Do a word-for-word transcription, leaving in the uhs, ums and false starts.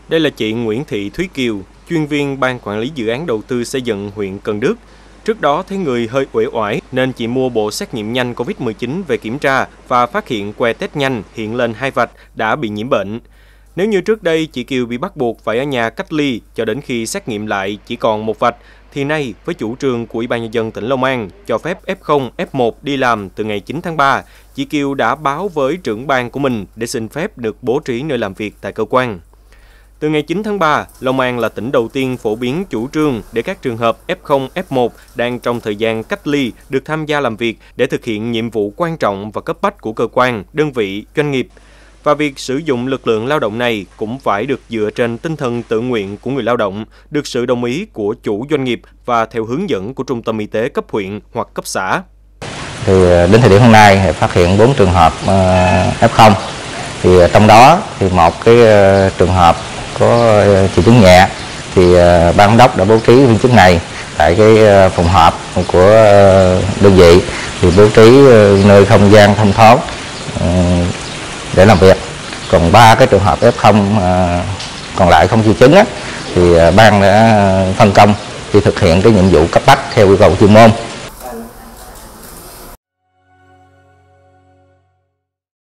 Đây là chị Nguyễn Thị Thúy Kiều, chuyên viên Ban Quản lý Dự án Đầu tư Xây dựng huyện Cần Đước. Trước đó thấy người hơi uể oải nên chị mua bộ xét nghiệm nhanh Covid mười chín về kiểm tra và phát hiện que test nhanh hiện lên hai vạch đã bị nhiễm bệnh. Nếu như trước đây chị Kiều bị bắt buộc phải ở nhà cách ly cho đến khi xét nghiệm lại chỉ còn một vạch, thì nay với chủ trương của Ủy ban Nhân dân tỉnh Long An cho phép ép không, ép một đi làm từ ngày chín tháng ba, chị Kiều đã báo với trưởng ban của mình để xin phép được bố trí nơi làm việc tại cơ quan. Từ ngày chín tháng ba, Long An là tỉnh đầu tiên phổ biến chủ trương để các trường hợp ép không, ép một đang trong thời gian cách ly được tham gia làm việc để thực hiện nhiệm vụ quan trọng và cấp bách của cơ quan, đơn vị, doanh nghiệp. Và việc sử dụng lực lượng lao động này cũng phải được dựa trên tinh thần tự nguyện của người lao động, được sự đồng ý của chủ doanh nghiệp và theo hướng dẫn của trung tâm y tế cấp huyện hoặc cấp xã. Thì đến thời điểm hôm nay phát hiện bốn trường hợp ép không. Thì trong đó thì một cái trường hợp có triệu chứng nhẹ thì ban giám đốc đã bố trí viên chức này tại cái phòng họp của đơn vị, thì bố trí nơi không gian thông thoáng để làm việc. Còn ba cái trường hợp ép không còn lại không triệu chứng á, thì ban đã phân công đi thực hiện cái nhiệm vụ cấp bách theo yêu cầu chuyên môn.